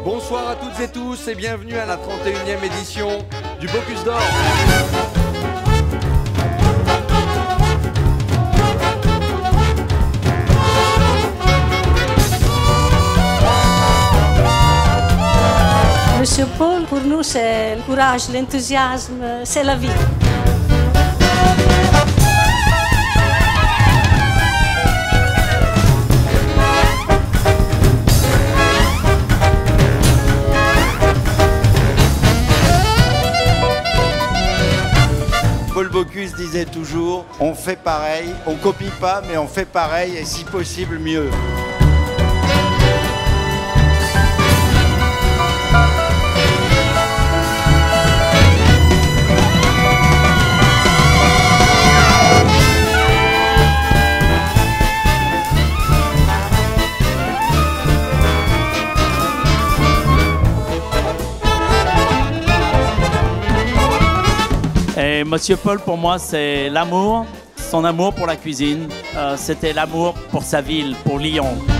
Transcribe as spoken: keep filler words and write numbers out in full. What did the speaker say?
Bonsoir à toutes et tous et bienvenue à la trente et unième édition du Bocuse d'Or. Monsieur Paul, pour nous, c'est le courage, l'enthousiasme, c'est la vie. Paul Bocuse disait toujours, on fait pareil, on copie pas, mais on fait pareil et si possible mieux. Et Monsieur Paul, pour moi, c'est l'amour, son amour pour la cuisine. Euh, C'était l'amour pour sa ville, pour Lyon.